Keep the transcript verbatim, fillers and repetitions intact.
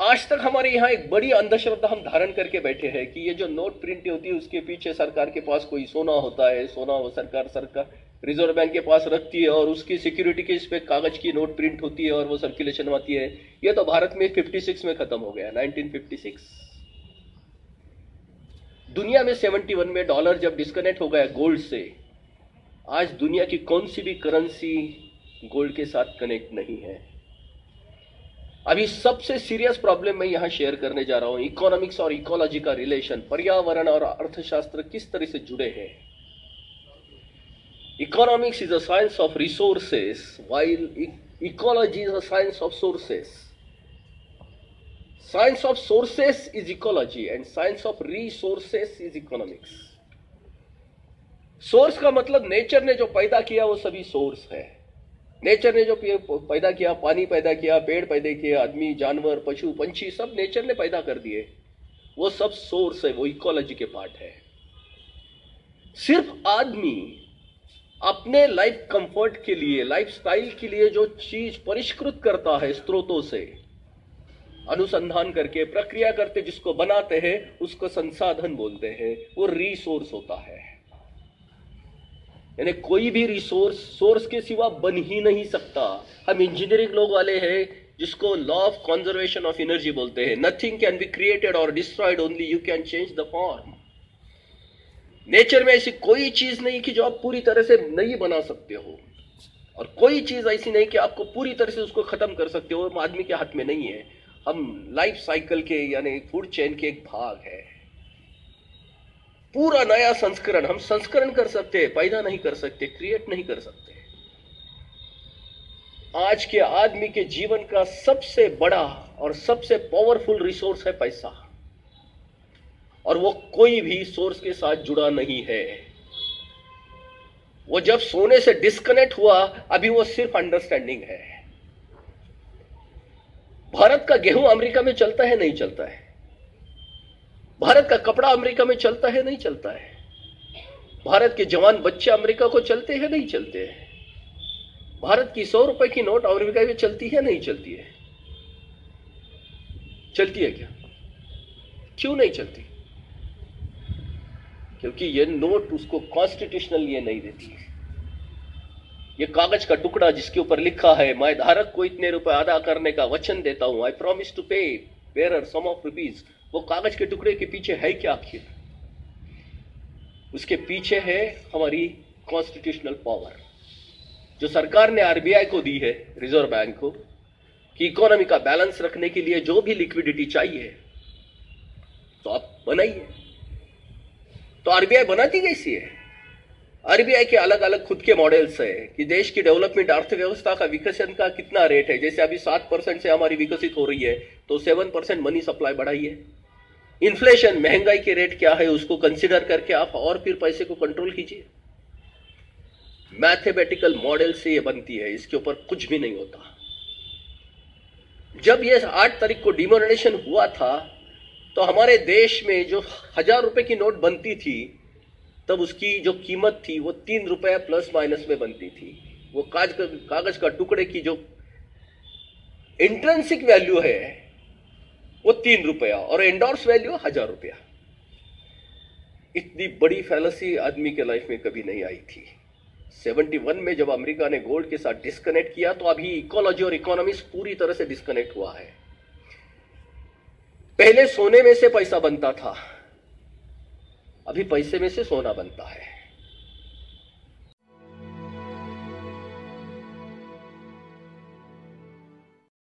आज तक हमारे यहाँ एक बड़ी अंधश्रद्धा हम धारण करके बैठे हैं कि ये जो नोट प्रिंट होती है उसके पीछे सरकार के पास कोई सोना होता है, सोना वो सरकार सरकार रिजर्व बैंक के पास रखती है और उसकी सिक्योरिटी के इस पे कागज की नोट प्रिंट होती है और वो सर्कुलेशन में आती है। ये तो भारत में छप्पन में खत्म हो गया, नाइनटीन फिफ्टी सिक्स। दुनिया में इकहत्तर में डॉलर जब डिस्कनेक्ट हो गया गोल्ड से, आज दुनिया की कौन सी भी करेंसी गोल्ड के साथ कनेक्ट नहीं है। अभी सबसे सीरियस प्रॉब्लम मैं यहां शेयर करने जा रहा हूं, इकोनॉमिक्स और इकोलॉजी का रिलेशन, पर्यावरण और अर्थशास्त्र किस तरह से जुड़े हैं। Economics is a science of resources while ecology is a science of sources. Science of sources is ecology and science of resources is economics. Source का मतलब नेचर ने जो पैदा किया वो सभी सोर्स है। नेचर ने जो पैदा किया, पानी पैदा किया, पेड़ पैदा किया, आदमी, जानवर, पशु, पंछी, सब नेचर ने पैदा कर दिए, वो सब सोर्स है, वो इकोलॉजी के पार्ट है। सिर्फ आदमी अपने लाइफ कंफर्ट के लिए, लाइफ स्टाइल के लिए जो चीज परिष्कृत करता है स्रोतों से अनुसंधान करके, प्रक्रिया करते, जिसको बनाते हैं उसको संसाधन बोलते हैं, वो रिसोर्स होता है। यानी कोई भी रिसोर्स सोर्स के सिवा बन ही नहीं सकता। हम इंजीनियरिंग लोग वाले हैं जिसको law of conservation of energy बोलते हैं। नथिंग कैन बी क्रिएटेड और destroyed, only you can change the form. Nature में ऐसी कोई चीज नहीं कि जो आप पूरी तरह से नहीं बना सकते हो, और कोई चीज ऐसी नहीं कि आपको पूरी तरह से उसको खत्म कर सकते हो, आदमी के हाथ में नहीं है। हम लाइफ साइकिल के यानी फूड चेन के एक भाग है। पूरा नया संस्करण हम संस्करण कर सकते हैं, पैदा नहीं कर सकते, क्रिएट नहीं कर सकते। आज के आदमी के जीवन का सबसे बड़ा और सबसे पावरफुल रिसोर्स है पैसा, और वो कोई भी सोर्स के साथ जुड़ा नहीं है। वो जब सोने से डिस्कनेक्ट हुआ, अभी वो सिर्फ अंडरस्टैंडिंग है। भारत का गेहूं अमेरिका में चलता है, नहीं चलता है। भारत का कपड़ा अमेरिका में चलता है, नहीं चलता है। भारत के जवान बच्चे अमेरिका को चलते हैं, नहीं चलते हैं। भारत की सौ रुपए की नोट अमेरिका में चलती है, नहीं चलती है। चलती है क्या? क्यों नहीं चलती? क्योंकि ये नोट उसको कॉन्स्टिट्यूशनल ये नहीं देती है। ये कागज का टुकड़ा जिसके ऊपर लिखा है, मैं धारक को इतने रुपए अदा करने का वचन देता हूं, I promise to pay bearer sum of rupees, वो कागज के टुकड़े के पीछे है क्या आखिर? उसके पीछे है हमारी कॉन्स्टिट्यूशनल पावर, जो सरकार ने आरबीआई को दी है, रिजर्व बैंक को, कि इकोनॉमी का बैलेंस रखने के लिए जो भी लिक्विडिटी चाहिए तो आप बनाइए। तो आरबीआई बनाती कैसी है? आरबीआई के अलग अलग खुद के मॉडल्स है कि देश की डेवलपमेंट, अर्थव्यवस्था का विकसन का कितना रेट है। जैसे अभी सात परसेंट से हमारी विकसित हो रही है, तो सेवन परसेंट मनी सप्लाई बढ़ाइए। इन्फ्लेशन, महंगाई के रेट क्या है उसको कंसिडर करके आप और फिर पैसे को कंट्रोल कीजिए। मैथमेटिकल मॉडल से ये बनती है, इसके ऊपर कुछ भी नहीं होता। जब ये आठ तारीख को डिमोनेटाइजेशन हुआ था, तो हमारे देश में जो हजार रुपए की नोट बनती थी, तब उसकी जो कीमत थी वो तीन रुपया प्लस माइनस में बनती थी। वो कागज कागज का टुकड़े की जो इंट्रिंसिक वैल्यू है वो तीन रुपया, और एंडोर्स वैल्यू हजार रुपया। इतनी बड़ी फैलेसी आदमी के लाइफ में कभी नहीं आई थी। इकहत्तर में जब अमेरिका ने गोल्ड के साथ डिस्कनेक्ट किया, तो अभी इकोलॉजी और इकोनॉमिक्स पूरी तरह से डिस्कनेक्ट हुआ है। पहले सोने में से पैसा बनता था, अभी पैसे में से सोना बनता है।